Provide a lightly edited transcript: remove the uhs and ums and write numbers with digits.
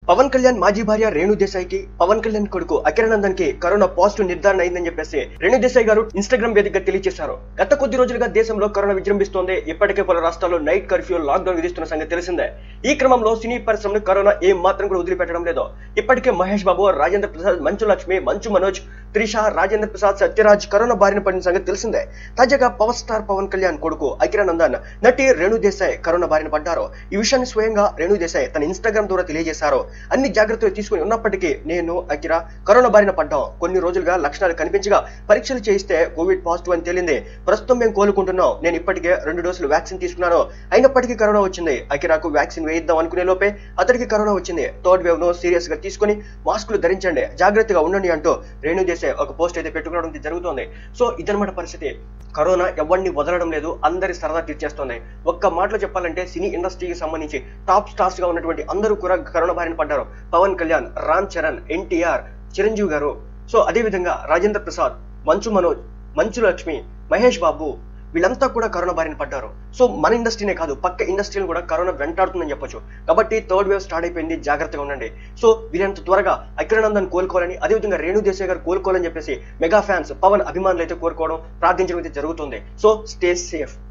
పవన్ కళ్యాణ్ మాజీ భార్య రేణు దేశాయ్ కి పవన్ కళ్యాణ్ కొడుకు అఖిరానందన్ కి కరోనా పాజిటివ్ నిర్ధారణ అయిందని చెప్పేసి రేణు దేశాయ్ గారు ఇన్స్టాగ్రామ్ వేదికగా తెలియజేశారు. గత కొద్ది రోజులుగా దేశంలో కరోనా విజృంభిస్తోంది. ఇప్పటికే పలు రాష్ట్రాల్లో నైట్ కర్ఫ్యూ, లాక్డౌన్ విధిస్తున్న సంగతి తెలిసిందే. ఈ క్రమంలో సినీ పరిశ్రమను కరోనా ఏ మాత్రం కూడా వదిలిపెట్టడం లేదు. ఇప్పటికే మహేష్ బాబు, రాజేంద్ర ప్రసాద్, మంచు లక్ష్మి, మంచు మనోజ్, త్రిష, రాజేంద్ర ప్రసాద్, సత్యరాజ్ కరోనా బారిన పడిన సంగతి తెలిసిందే. తాజాగా పవర్ స్టార్ పవన్ కళ్యాణ్ కొడుకు అఖిరానందన్, నటి రేణు దేశాయ్ కరోనా బారిన పడ్డారు. ఈ విషయాన్ని స్వయంగా రేణు దేశాయ్ తన ఇన్స్టాగ్రామ్ ద్వారా తెలియజేశారు. అన్ని జాగ్రత్తలు తీసుకుని ఉన్నప్పటికీ నేను అఖిరా కరోనా బారిన పడ్డాం. కొన్ని రోజులుగా లక్షణాలు కనిపించగా పరీక్షలు చేయిస్తే కోవిడ్ పాజిటివ్ అని తేలింది. ప్రస్తుతం మేము కోలుకుంటున్నాం. నేను ఇప్పటికే 2 డోసులు వ్యాక్సిన్ తీసుకున్నాను. అయినప్పటికీ కరోనా వచ్చింది. అఖిరాకు వ్యాక్సిన్ వేయిద్దాం అనుకునే లోపే అతడికి కరోనా వచ్చింది. థర్డ్ వేవ్ ను సీరియస్ గా తీసుకుని మాస్కులు ధరించండి, జాగ్రత్తగా ఉండండి అంటూ రేణు దేశాయ్ ఒక పోస్ట్ అయితే పెట్టుకోవడం జరుగుతోంది. సో ఇదన్నమాట పరిస్థితి. కరోనా ఎవరిని వదలడం లేదు, అందరి సరదా తీర్చేస్తోంది. ఒక్క మాటలో చెప్పాలంటే సినీ ఇండస్ట్రీకి సంబంధించి టాప్ స్టార్స్ గా ఉన్నటువంటి అందరూ కూడా కరోనా బారిన పడ్డారు. పవన్ కళ్యాణ్, రామ్ చరణ్, ఎన్టీఆర్, చిరంజీవి గారు, సో అదే విధంగా రాజేంద్ర ప్రసాద్, మంచు మనోజ్, మంచు లక్ష్మి, మహేష్ బాబు, వీళ్ళంతా కూడా కరోనా బారిన పడ్డారు. సో మన ఇండస్ట్రీనే కాదు, పక్క ఇండస్ట్రీని కూడా కరోనా వెంటాడుతుందని చెప్పొచ్చు. కాబట్టి థర్డ్ వేవ్ స్టార్ట్ అయిపోయింది, జాగ్రత్తగా ఉండండి. సో వీరంత త్వరగా అఖిరానందన్ కోలుకోవాలని, అదేవిధంగా రేణు దేశాయ్ గారు కోలుకోవాలని చెప్పేసి మెగా ఫ్యాన్స్, పవన్ అభిమానులు అయితే కోరుకోవడం, ప్రార్థించడం అయితే జరుగుతుంది. So stay safe.